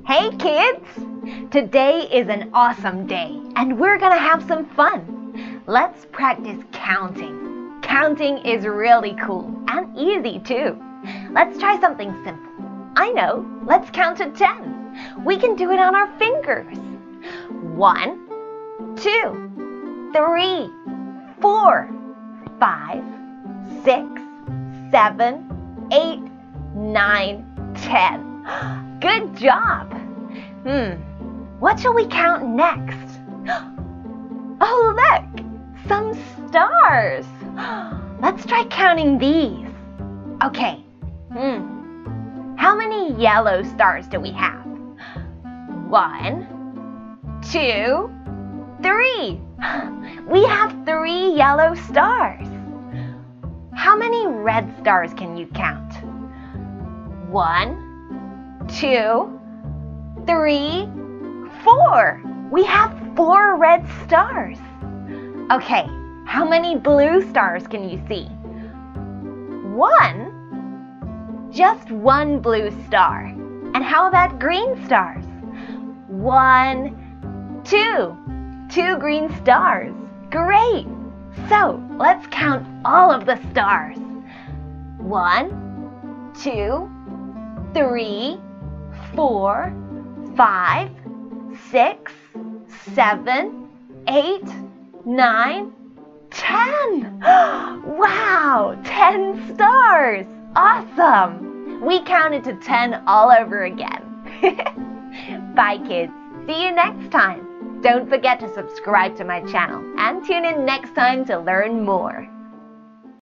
Hey kids! Today is an awesome day and we're gonna have some fun. Let's practice counting. Counting is really cool and easy too. Let's try something simple. I know, let's count to 10. We can do it on our fingers. 1, 2, 3, 4, 5, 6, 7, 8, 9, 10. Good job! What shall we count next? Oh, look! Some stars! Let's try counting these. Okay. How many yellow stars do we have? 1, 2, 3. We have 3 yellow stars. How many red stars can you count? 1, 2, 3, 4. We have 4 red stars. Okay, how many blue stars can you see? 1? Just 1 blue star. And how about green stars? 1, 2. 2 green stars. Great! So, let's count all of the stars. 1, 2, 3, 4, 5, 6, 7, 8, 9, 10. Wow, 10 stars. Awesome. We counted to 10 all over again. Bye, kids. See you next time. Don't forget to subscribe to my channel and tune in next time to learn more.